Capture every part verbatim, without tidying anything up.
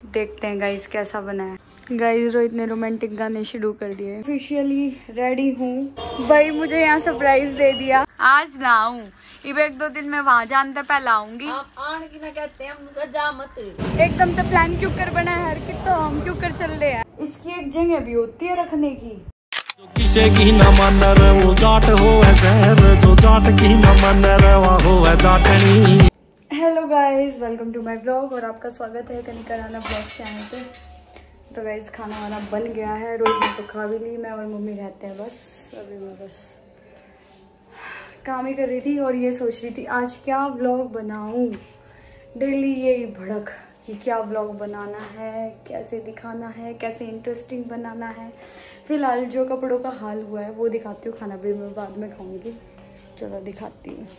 देखते हैं गाइस कैसा बना है। गाइस रोहित ने रोमांटिक गाने शुरू कर दिए। ऑफिशियली रेडी हूँ भाई, मुझे यहाँ सरप्राइज दे दिया। आज ना आऊँ, इब एक दो दिन में वहाँ जानते पहले आऊंगी। आने की ना कहते हैं हम जा मत। एकदम तो प्लान क्यों कर बना है कि तो हम क्यों कर चल रहे हैं। इसकी एक जगह भी होती है रखने की। किसे की न मन रे वो जाट हो शहर, जो जाट की न मन रे वो हो जाटनी। Hello guys, welcome to my blog और आपका स्वागत है कनिका राणा ब्लॉग चैनल पे। तो गाइस खाना वाना बन गया है, रोज में तो खा भी ली, मैं और मम्मी रहते हैं बस। अभी मैं बस काम ही कर रही थी और ये सोच रही थी आज क्या व्लॉग बनाऊं। डेली यही भड़क कि क्या व्लॉग बनाना है, कैसे दिखाना है, कैसे इंटरेस्टिंग बनाना है। फिलहाल जो कपड़ों का हाल हुआ है वो दिखाती हूँ, खाना भी मैं बाद में खाऊंगी। चलो दिखाती हूँ।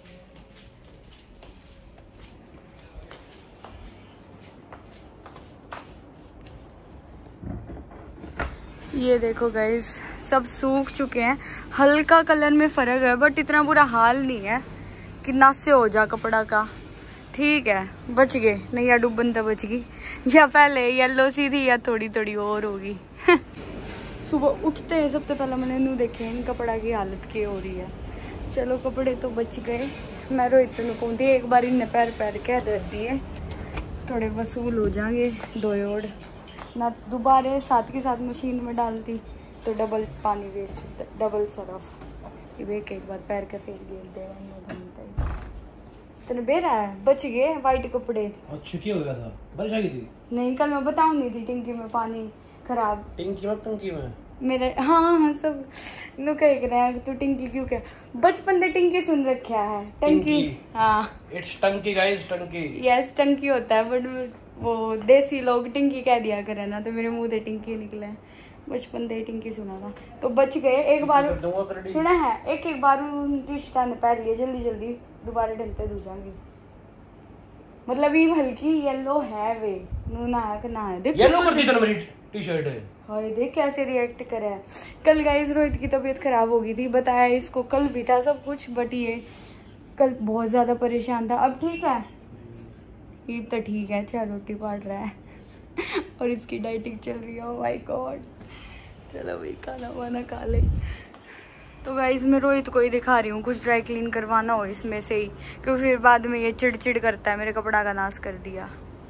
ये देखो गाइस, सब सूख चुके हैं। हल्का कलर में फ़र्क है बट इतना बुरा हाल नहीं है कि ना से हो जा कपड़ा का। ठीक है, बच गए, नहीं या डूबन तो बच गई, या पहले येलो सी थी या थोड़ी थोड़ी और होगी। सुबह उठते हैं सबसे पहले मैंने नू देखे इन कपड़ा की हालत क्या हो रही है। चलो कपड़े तो बच गए। मैं रोहित को कहती एक बार इन्हें पैर पैर कह दे दिए, थोड़े वसूल हो जाएंगे दो ओड ना। दोबारा साथ के साथ मशीन में डालती तो डबल पानी वेस्ट, डबल सरफ। एक एक बार पैर के फेर गिर दे तेने बेरा है। बच गए वाइट कपड़े। अच्छा क्या हो गया था? बारिश आ गई थी? नहीं, कल मैं बताऊंगी थी टंकी में पानी खराब। टंकी में टंकी में मेरे हाँ हाँ सब नु कह रहे हैं तू टंकी क्यों कह। बचपन से टंकी सुन रखा है। टंकी हाँ, इट्स टंकी गाइस, टंकी। यस टंकी होता है बट वो देसी लोग टिंकी कह दिया करे ना, तो मेरे मुंह से टिंकी निकले। बचपन से टिंकी सुना था तो बच गए। एक बार सुना है, एक एक बार रिश्ता ने पैर लिया जल्दी जल्दी दोबारा ढलते धो जाएंगी। मतलब ये हल्की येलो है वे नू ना है ना है। देख येलो कर दी चल मेरी टी-शर्ट है। हाय देख कैसे रिएक्ट करे है। कल गाइस रोहित की तबीयत खराब हो गई थी, बताया इसको कल भी था सब कुछ, बट ये कल बहुत ज्यादा परेशान था। अब ठीक है, ये तो ठीक है, चार रोटी पड़ रहा है और इसकी डाइटिंग चल रही है। Oh my god. चलो भाई खाना वाना खा ले। तो गाइस मैं रोहित को ही दिखा रही हूँ, कुछ ड्राई क्लीन करवाना हो इसमें से ही, क्योंकि फिर बाद में ये चिड़चिड़ करता है, मेरे कपड़ा का नाश कर दिया।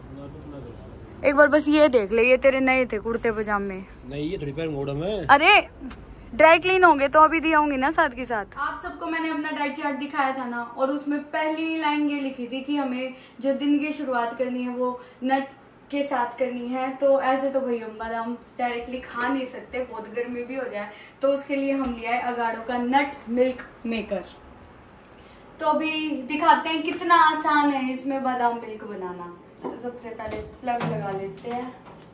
एक बार बस ये देख ले, ये तेरे नए थे कुर्ते पजामे। नहीं ये थोड़ी पैर मोड़ा में। अरे ड्राई क्लीन होंगे तो अभी दिया होंगे ना साथ के साथ। आप सबको मैंने अपना डाइट चार्ट दिखाया था ना, और उसमें पहली लाइन ये लिखी थी कि हमें जो दिन की शुरुआत करनी है वो नट के साथ करनी है। तो ऐसे तो भाई हम बादाम डायरेक्टली खा नहीं सकते, बहुत गर्मी भी हो जाए, तो उसके लिए हम लिया है अगाड़ो का नट मिल्क मेकर। तो अभी दिखाते हैं कितना आसान है इसमें बादाम मिल्क बनाना। तो सबसे पहले प्लग लगा लेते हैं।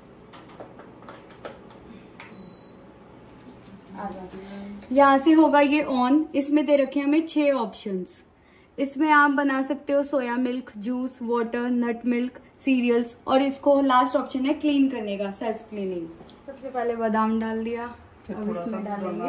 यहाँ से होगा ये ऑन। इसमें दे रखे हैं हमें छह ऑप्शंस। इसमें आप बना सकते हो soya milk, juice, water, nut milk, cereals, और इसको लास्ट ऑप्शन है क्लीन करने का, सेल्फ क्लीनिंग। सबसे पहले बादाम डाल दिया, अब इसमें डालेंगे।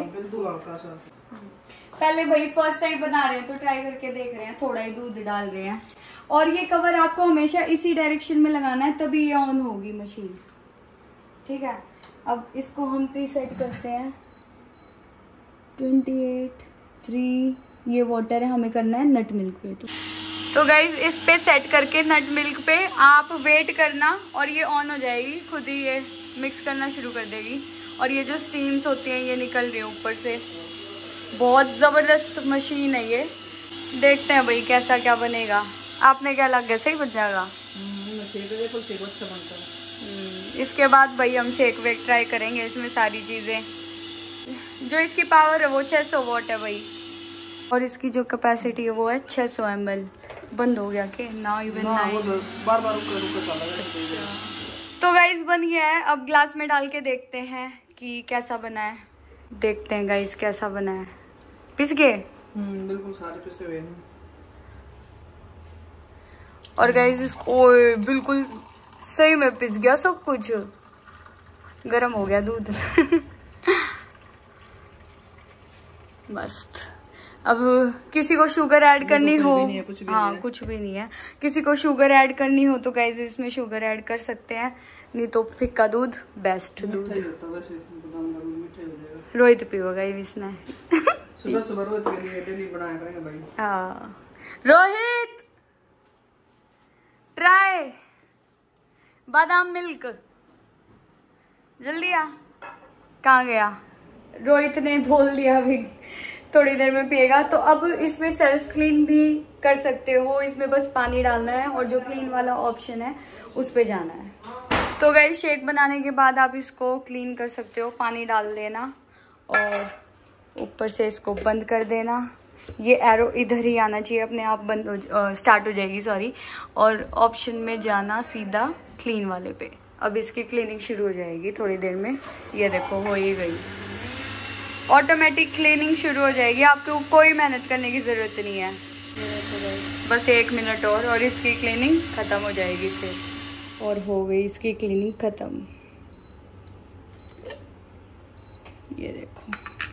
पहले भाई फर्स्ट टाइम बना रहे हैं तो ट्राई करके देख रहे हैं, थोड़ा ही दूध डाल रहे हैं। और ये कवर आपको हमेशा इसी डायरेक्शन में लगाना है, तभी ये ऑन होगी मशीन। ठीक है, अब इसको हम प्रीसेट करते हैं। ट्वेंटी एट थ्री ये वाटर है, हमें करना है नट मिल्क पे। तो तो गाइज इस पे सेट करके नट मिल्क पे आप वेट करना और ये ऑन हो जाएगी खुद ही, ये मिक्स करना शुरू कर देगी। और ये जो स्टीम्स होती हैं ये निकल रही है ऊपर से। बहुत ज़बरदस्त मशीन है ये। देखते हैं भाई कैसा क्या बनेगा। आपने क्या लग गया, सही बन जाएगा? इसके बाद भाई हम शेक वेक ट्राई करेंगे। इसमें सारी चीज़ें, जो इसकी पावर है वो छह सौ वॉट है भाई, और इसकी जो कैपेसिटी है वो है छह सौ एम एल। बंद हो गया के ना इवन बार बार तो गाइस बन गया है। अब ग्लास में डाल के देखते हैं कि कैसा बना है। देखते हैं गाइस कैसा बना है। पिस गए? हम्म बिल्कुल सारे पिसे हुए हैं। और गाइस इसको बिल्कुल सही में पिस गया सब कुछ। गरम हो गया दूध। मस्त। अब किसी को शुगर ऐड करनी कुछ हो, भी नहीं है, कुछ भी हाँ नहीं है। कुछ भी नहीं है, किसी को शुगर ऐड करनी हो तो गाइस इसमें शुगर ऐड कर सकते हैं, नहीं तो फिक्का दूध बेस्ट दूध। मीठा ही होता है वैसे, बादाम का दूध मीठा ही हो जाएगा। रोहित पियोगा ये इसने। सुबह सुबह रोहित के लिए डेली बनाया करेंगे भाई। हाँ रोहित ट्राई बादाम मिल्क, जल्दी आ। कहाँ गया? रोहित ने बोल दिया अभी थोड़ी देर में पिएगा। तो अब इसमें सेल्फ क्लीन भी कर सकते हो, इसमें बस पानी डालना है और जो क्लीन वाला ऑप्शन है उस पे जाना है। तो गाइस शेक बनाने के बाद आप इसको क्लीन कर सकते हो, पानी डाल देना और ऊपर से इसको बंद कर देना। ये एरो इधर ही आना चाहिए, अपने आप बंद हो स्टार्ट हो जाएगी सॉरी, और ऑप्शन में जाना सीधा क्लीन वाले पे। अब इसकी क्लीनिंग शुरू हो जाएगी थोड़ी देर में, ये देखो हो ही गई, ऑटोमेटिक क्लीनिंग शुरू हो जाएगी, आपको कोई मेहनत करने की ज़रूरत नहीं है। बस एक मिनट और और इसकी क्लीनिंग ख़त्म हो जाएगी फिर, और हो गई इसकी क्लीनिंग ख़त्म। ये देखो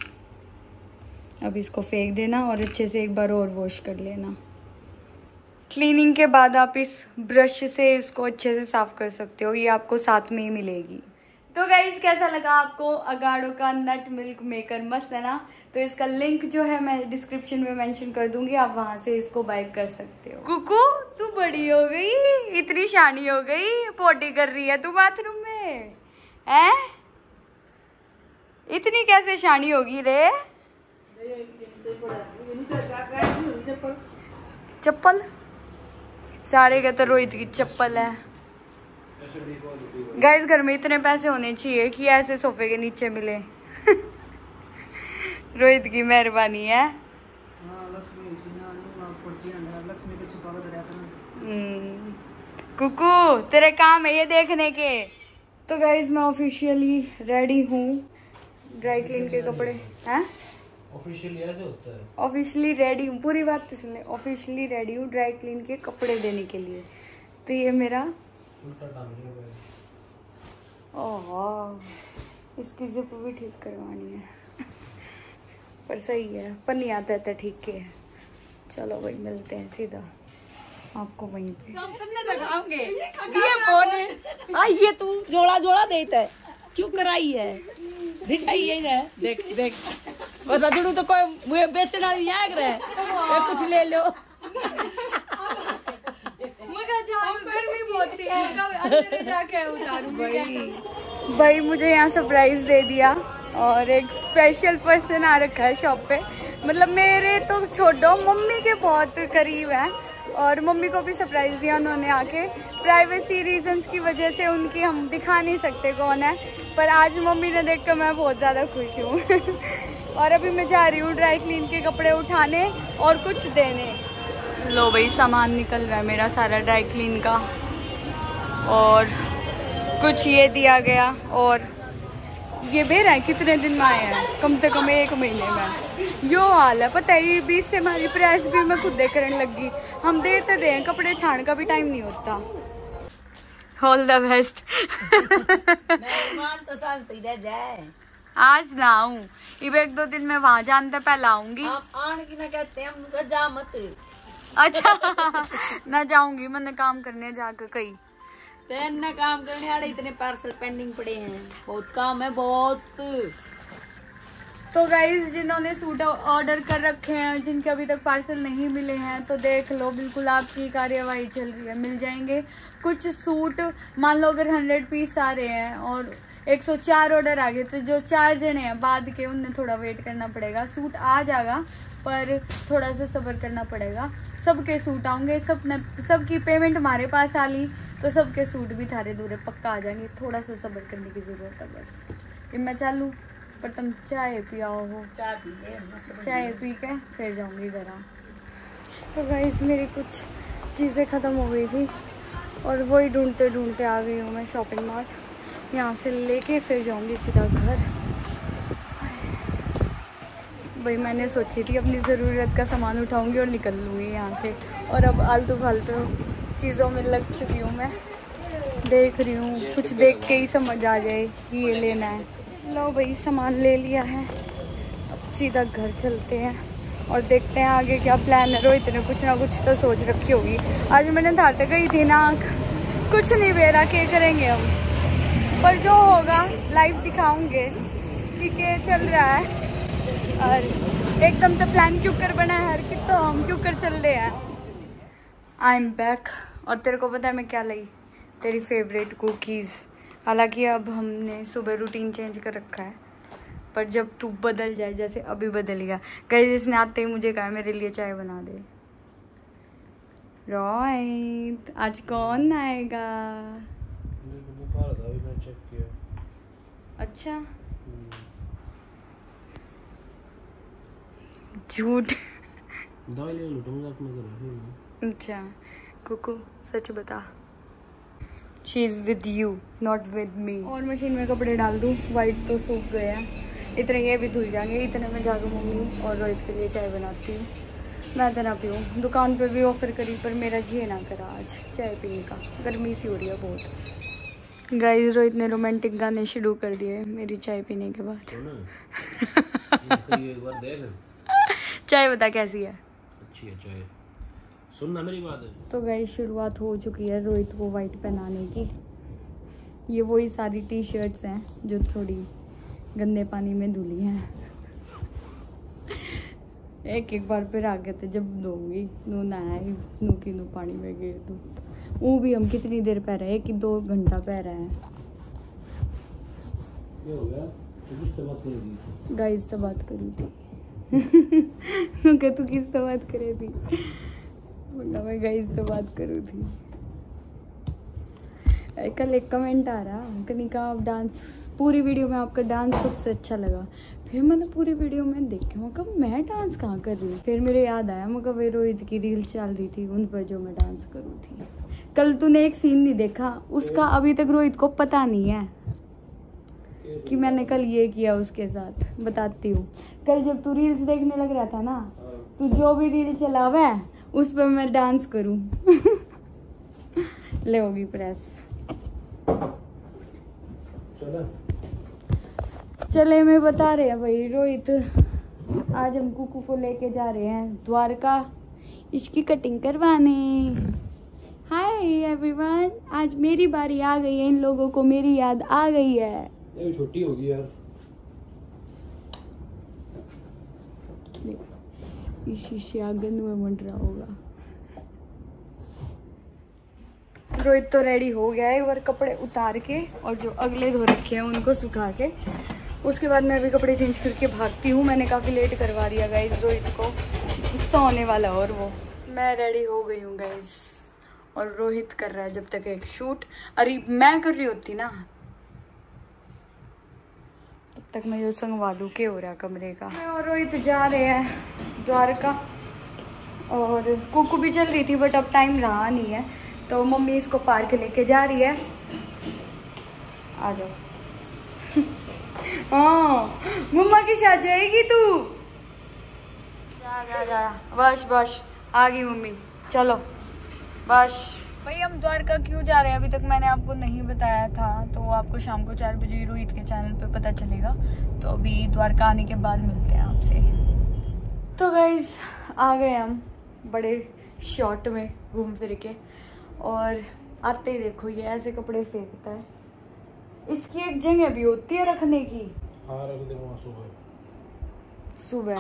अब इसको फेंक देना और अच्छे से एक बार और वॉश कर लेना। क्लीनिंग के बाद आप इस ब्रश से इसको अच्छे से साफ कर सकते हो, ये आपको साथ में ही मिलेगी। तो गाइज कैसा लगा आपको अगाड़ो का नट मिल्क मेकर? मस्त है ना? तो इसका लिंक जो है मैं डिस्क्रिप्शन में मेंशन कर दूंगी, आप वहां से इसको बाय कर सकते हो। कुकू तू बड़ी हो गई, इतनी शानी हो गई, पोटी कर रही है तू बाथरूम में है? इतनी कैसे शानी होगी रे? चप्पल सारे कहते रोहित की चप्पल है। गाइस घर में इतने पैसे होने चाहिए कि ऐसे सोफे के नीचे मिले। रोहित की मेहरबानी है। कुकू तेरे काम है ये देखने के। तो गाइस मैं ऑफिशियली रेडी हूँ ड्राई क्लीन के कपड़े हैं। ऑफिशियली ऐसे होता है? ऑफिशियली रेडी हूँ, पूरी बात तो सुन ले, ऑफिशियली रेडी हूँ ड्राई क्लीन के कपड़े देने के लिए। तो ये मेरा ओह इसकी जिप भी ठीक करवानी है। पर सही है, पर नहीं आता था ठीक के। चलो भाई मिलते हैं सीधा आपको वहीं पे। ये कौन है? आ, ये तू जोड़ा जोड़ा देता है क्यों कराई है? दिखाइए ना, देख देख बता जुड़ू तो कोई मुझे बेचना नहीं आएगा रे, ये कुछ ले लो। गर्मी बहुत थी, अंदर जाके उतारूं भाई। भाई मुझे यहाँ सरप्राइज दे दिया और एक स्पेशल पर्सन आ रखा है शॉप पे, मतलब मेरे तो छोड़ो मम्मी के बहुत करीब है, और मम्मी को भी सरप्राइज दिया उन्होंने आके। प्राइवेसी रीजंस की वजह से उनकी हम दिखा नहीं सकते कौन है, पर आज मम्मी ने देख कर मैं बहुत ज़्यादा खुश हूँ। और अभी मैं जा रही हूँ ड्राई क्लीन के कपड़े उठाने और कुछ देने। लो भाई सामान निकल रहा है मेरा सारा ड्राई क्लीन का, और कुछ ये दिया गया, और ये बेर है कितने दिन में आए हैं? कम से कम एक महीने में। यो हाल है पता है, बीस से हमारी प्रेस भी मैं खुद करने लगी। हम देते दे कपड़े ठाण का भी टाइम नहीं होता। All the best. आज ना आऊँ, इब एक दो दिन में वहाँ जानते पहले आऊंगी। आने की ना कहते हैं हम, जा मत। अच्छा ना जाऊंगी, मैंने काम करने जाकर कहीं तेने काम करने वाले इतने पार्सल पेंडिंग पड़े हैं, बहुत काम है बहुत। तो गाइज जिन्होंने सूट ऑर्डर कर रखे हैं, जिनके अभी तक पार्सल नहीं मिले हैं, तो देख लो बिल्कुल आपकी कार्यवाही चल रही है, मिल जाएंगे कुछ सूट। मान लो अगर हंड्रेड पीस आ रहे हैं और एक सौ चार ऑर्डर आ गए, तो जो चार जने हैं बाद के उन्हें थोड़ा वेट करना पड़ेगा। सूट आ जाएगा पर थोड़ा सा सब्र करना पड़ेगा। सबके सूट आएंगे, सब न सबकी पेमेंट हमारे पास आ ली तो सबके सूट भी थारे दूरे पक्का आ जाएंगे। थोड़ा सा सब्र करने की ज़रूरत है बस। ये मैं चालू पर तुम चाय पियाओ हो, चाय पी ले मस्त। चाय पी के फिर जाऊंगी घर। तो गाइस मेरी कुछ चीज़ें ख़त्म हो गई थी और वही ढूंढते ढूंढते आ गई हूँ मैं शॉपिंग मार्ट। यहाँ से लेके फिर जाऊंगी सीधा घर। भाई मैंने सोची थी अपनी ज़रूरत का सामान उठाऊंगी और निकल लूँगी यहाँ से, और अब आलतू फालतू चीज़ों में लग चुकी हूँ मैं। देख रही हूँ कुछ देख के ही समझ आ जाए कि ये लेना है। लो भाई सामान ले लिया है, अब सीधा घर चलते हैं और देखते हैं आगे क्या प्लान है। रोहित ने कुछ ना कुछ तो सोच रखी होगी। आज मैंने धार तक गई थी ना, कुछ नहीं बेरा के करेंगे हम, पर जो होगा लाइव दिखाऊंगे। ठीक है, चल रहा है और एकदम तो प्लान क्यों कर बना है हर कि तो हम क्यों कर चल रहे हैं। I am back. और तेरे को पता है मैं क्या लाई? तेरी फेवरेट कुकीज़। हालांकि अब हमने सुबह रूटीन चेंज कर रखा है, पर जब तू बदल जाए जैसे अभी बदल गया। कहीं जिसने आते ही मुझे कहा मेरे लिए चाय बना दे। रोहित आज कौन आएगा? मेरे को बुखार था, अभी मैं चेक किया। अच्छा, झूठ। दवाई ले लो, तुम मजाक मत करो। अच्छा कुकू सच बता। She is with you not with me. और मशीन में कपड़े डाल दूँ, वाइट तो सूख गए हैं, इतने ये भी धुल जाएंगे। इतने में जाकर मम्मी और रोहित के लिए चाय बनाती हूँ। मैं तो ना पीऊँ, दुकान पे भी ऑफ़र करी पर मेरा जी ना करा आज चाय पीने का, गर्मी सी हो रही है बहुत। गाइस रोहित ने रोमांटिक गाने शुरू कर दिए मेरी चाय पीने के बाद। एक बार देख, चाय बता कैसी है? अच्छी है चाय, सुनना मेरी बात है। तो गाइस शुरुआत हो चुकी है रोहित को वाइट पहनाने की। ये वही सारी टी शर्ट्स हैं जो थोड़ी गंदे पानी में धुली हैं। एक एक बार फिर आ गए थे जब धोऊंगी, नू नहाया नू की नू पानी में गिर दूँ। वो भी हम कितनी देर पह रहे हैं कि दो घंटा पह रहे हैं। ये हो गया तो किस से बात करेगी? गाइस तो बात करी थी। तू किस से बात करे थी? मैं गाइस तो बात करूँ थी। कल एक कमेंट आ रहा, कनिका आप डांस, पूरी वीडियो में आपका डांस सबसे अच्छा लगा। फिर मैंने पूरी वीडियो में देखा, मैं कब मैं डांस कहाँ कर रही हूँ। फिर मेरे याद आया, मैं कब रोहित की रील चल रही थी उन पर जो मैं डांस करूँ थी। कल तूने एक सीन नहीं देखा उसका, अभी तक रोहित को पता नहीं है कि मैंने कल ये किया उसके साथ। बताती हूँ, कल जब तू रील्स देखने लग रहा था ना, तू जो भी रील चलावा है उस पर मैं डांस करूँ। ले होगी प्रेस। चले मैं बता रहे हैं भाई रोहित, आज हम कुकू को लेके जा रहे हैं द्वारका इसकी कटिंग करवाने। हाय एवरीवन, आज मेरी बारी आ गई है, इन लोगों को मेरी याद आ गई है। ये छोटी होगी यार। इस शीशे आगे में मंड रहा होगा। रोहित तो रेडी हो गया है, एक बार कपड़े उतार के और जो अगले धो रखे हैं उनको सुखा के उसके बाद मैं भी कपड़े चेंज करके भागती हूँ। मैंने काफ़ी लेट करवा दिया गाइस, रोहित को गुस्सा होने वाला। और वो मैं रेडी हो गई हूँ गाइस, और रोहित कर रहा है जब तक एक शूट। अरे मैं कर रही होती ना तब तक मैं जो संगवा दूँ के हो रहा कमरे का। मैं और रोहित जा रहे हैं द्वारका, और कुकू भी चल रही थी बट अब टाइम रहा नहीं है तो मम्मी इसको पार्क लेके जा रही है। आ जाओ। हाँ मम्मा के साथ जाएगी तू? जा जा जा, बस बस आ गई मम्मी, चलो बस। भाई हम द्वारका क्यों जा रहे हैं अभी तक मैंने आपको नहीं बताया था, तो आपको शाम को चार बजे रोहित के चैनल पे पता चलेगा। तो अभी द्वारका आने के बाद मिलते हैं आपसे। तो गाइज आ गए हम बड़े शॉर्ट में घूम फिर के, और आते ही देखो ये ऐसे कपड़े फेंकता है। इसकी एक जगह भी होती है रखने की। हाँ रख दे वहाँ सुबह सुबह।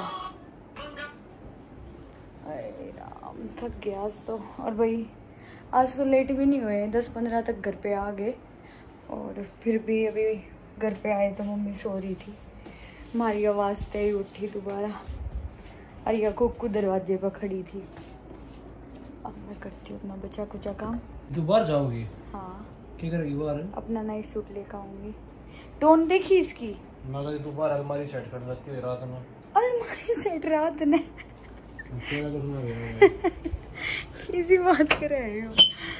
अरे राम थक गया आज तो। और भाई आज तो लेट भी नहीं हुए, दस पंद्रह तक घर पे आ गए, और फिर भी अभी घर पे आए तो मम्मी सो रही थी। हमारी आवाज़ से ही उठी दोबारा। अरिया कुकू दरवाजे पर खड़ी थी। अब मैं करती हूँ अपना बचा कुचा काम। दोबारा जाओगी? हाँ क्या करेगी बाहर? अपना नाइट सूट लेकर आऊंगी। टोन देखी इसकी? मगर दोबारा अलमारी सेट कर देती है रात में। अलमारी सेट रात ने तेरा कुछ ना गया। किसी बात कर रहे हो?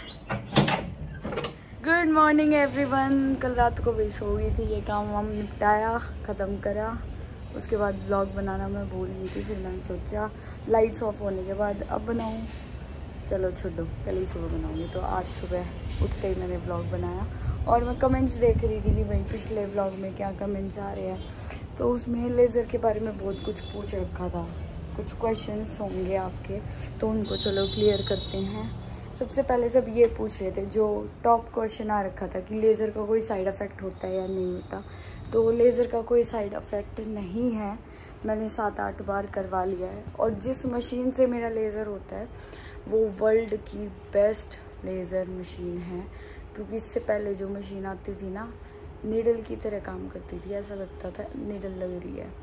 Good morning everyone. कल रात को भी सो गई थी, ये काम वाम निपटाया ख़त्म करा। उसके बाद ब्लॉग बनाना मैं भूल गई थी, फिर मैंने सोचा लाइट्स ऑफ होने के बाद अब बनाऊँ। चलो छोड़ो, कल ही सुबह बनाऊंगी। तो आज सुबह उठते ही मैंने ब्लॉग बनाया, और मैं कमेंट्स देख रही थी कि भाई पिछले ब्लॉग में क्या कमेंट्स आ रहे हैं। तो उसमें लेज़र के बारे में बहुत कुछ पूछ रखा था, कुछ क्वेश्चंस होंगे आपके, तो उनको चलो क्लियर करते हैं। सबसे पहले सब ये पूछ रहे थे, जो टॉप क्वेश्चन आ रखा था कि लेज़र का कोई साइड इफ़ेक्ट होता है या नहीं होता। तो लेज़र का कोई साइड इफ़ेक्ट नहीं है, मैंने सात आठ बार करवा लिया है। और जिस मशीन से मेरा लेज़र होता है वो वर्ल्ड की बेस्ट लेज़र मशीन है, क्योंकि इससे पहले जो मशीन आती थी ना, नीडल की तरह काम करती थी, ऐसा लगता था नीडल लग रही है।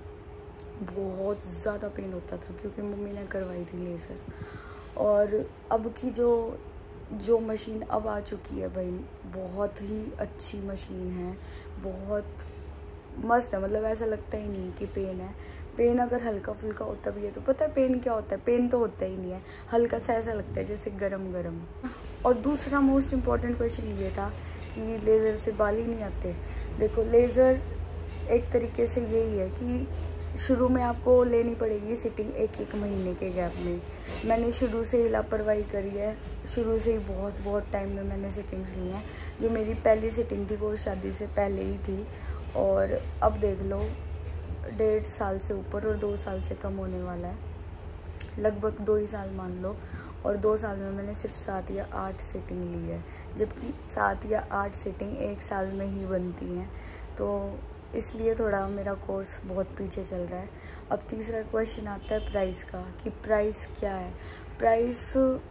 बहुत ज़्यादा पेन होता था क्योंकि मम्मी ने करवाई थी लेज़र। और अब की जो जो मशीन अब आ चुकी है भाई, बहुत ही अच्छी मशीन है, बहुत मस्त है। मतलब ऐसा लगता ही नहीं कि पेन है। पेन अगर हल्का फुल्का होता भी है तो पता है पेन क्या होता है, पेन तो होता ही नहीं है, हल्का सा ऐसा लगता है जैसे गरम गरम। और दूसरा मोस्ट इम्पॉर्टेंट क्वेश्चन ये था कि लेज़र से बाल ही नहीं आते। देखो लेज़र एक तरीके से यही है कि शुरू में आपको लेनी पड़ेगी सिटिंग एक एक महीने के गैप में। मैंने शुरू से ही लापरवाही करी है, शुरू से ही बहुत बहुत टाइम में मैंने सिटिंग्स ली हैं। जो मेरी पहली सिटिंग थी वो शादी से पहले ही थी, और अब देख लो डेढ़ साल से ऊपर और दो साल से कम होने वाला है, लगभग दो ही साल मान लो। और दो साल में मैंने सिर्फ सात या आठ सिटिंग ली है, जबकि सात या आठ सिटिंग एक साल में ही बनती हैं। तो इसलिए थोड़ा मेरा कोर्स बहुत पीछे चल रहा है। अब तीसरा क्वेश्चन आता है प्राइस का, कि प्राइस क्या है। प्राइस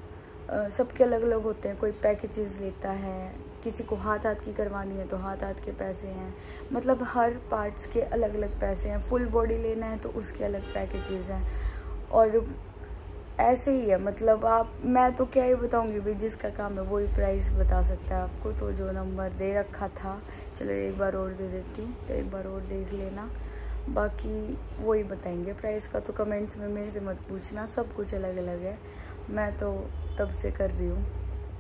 सबके अलग अलग होते हैं, कोई पैकेजेस लेता है, किसी को हाथ हाथ की करवानी है तो हाथ हाथ के पैसे हैं। मतलब हर पार्ट्स के अलग अलग पैसे हैं। फुल बॉडी लेना है तो उसके अलग पैकेजेस हैं। और ऐसे ही है, मतलब आप, मैं तो क्या ही बताऊंगी भाई, जिसका काम है वही प्राइस बता सकता है आपको। तो जो नंबर दे रखा था, चलो एक बार और दे देती हूँ, तो एक बार और देख लेना, बाकी वही बताएंगे। प्राइस का तो कमेंट्स में मेरे से मत पूछना, सब कुछ अलग अलग है, मैं तो तब से कर रही हूँ।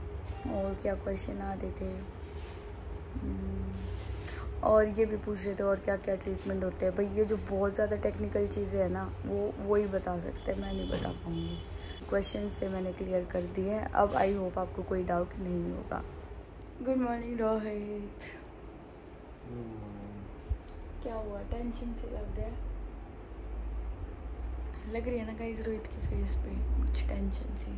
और क्या क्वेश्चन आ रहे थे, और ये भी पूछ रहे थे और क्या क्या ट्रीटमेंट होते हैं। भाई ये जो बहुत ज़्यादा टेक्निकल चीज़ें हैं ना, वो वही बता सकते हैं, मैं नहीं बता पाऊँगी। क्वेश्चन से मैंने क्लियर कर दिए हैं, अब आई होप आपको कोई डाउट नहीं होगा। Good morning Rohit. क्या हुआ, टेंशन से लग गया? लग रही है ना गाइस रोहित की फेस पे कुछ टेंशन सी।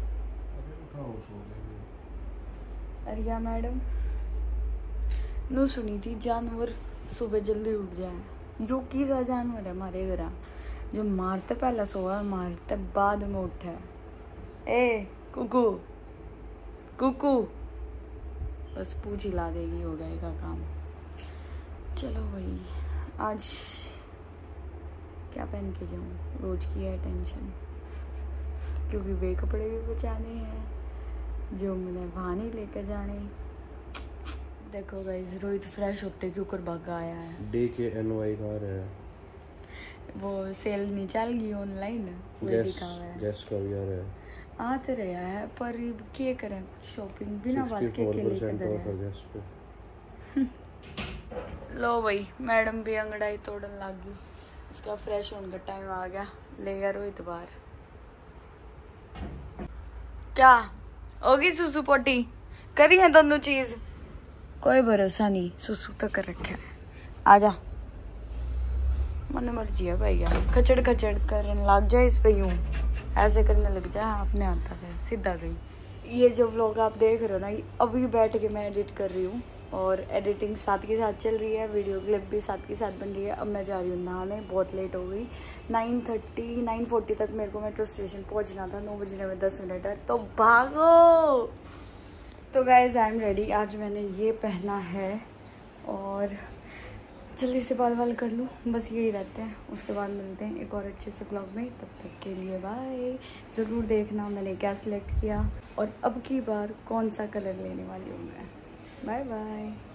अरिया मैडम नो सुनी थी, जानवर सुबह जल्दी उठ जाए। जो की सा जानवर है हमारे घर, जो मारते पहला सोया, मारते बाद में उठा। ए कुकू कुकू, बस पूछ हिला देगी, हो जाएगा काम। चलो भाई, आज क्या पहन के जाऊँ, रोज की है टेंशन, क्योंकि वे कपड़े भी बचाने हैं जो मैंने वहाँ नहीं लेकर जाने। देखो गाइस रोहित फ्रेश होते क्यों कर भागा आया है। डी के एन वाई कार है, वो सेल नहीं चल गई ऑनलाइन, गैस गैस का भी आ रहा है, आ तो रहा है, पर क्या करें, शॉपिंग बिना बात के के लेकर गैस पे। लो भाई मैडम भी अंगड़ाई तोड़न लग गई, इसका फ्रेश होने का टाइम आ गया, ले गया रोहित बाहर। क्या होगी सुसु पोटी करी है दोनों चीज, कोई भरोसा नहीं, सुसु तो कर रखा है। आजा, मन मर्जी है भैया, खचड़ खचड़ करने लग जाए इस पे, यूं ऐसे करने लग जाए, अपने आता है सीधा गई। ये जो व्लॉग आप देख रहे हो ना, अभी बैठ के मैं एडिट कर रही हूँ, और एडिटिंग साथ के साथ चल रही है, वीडियो क्लिप भी साथ के साथ बन रही है। अब मैं जा रही हूँ नहाने, बहुत लेट हो गई, नाइन थर्टी नाइन फोर्टी तक मेरे को मेट्रो स्टेशन पहुँचना था, नौ बजने में दस मिनट है, तो भागो। तो गाइज आई एम रेडी, आज मैंने ये पहना है, और जल्दी से बाल बाल कर लूँ, बस यही रहते हैं। उसके बाद मिलते हैं एक और अच्छे से ब्लॉग में, तब तक के लिए बाय। ज़रूर देखना मैंने क्या सिलेक्ट किया और अब की बार कौन सा कलर लेने वाली हूँ मैं। Bye bye.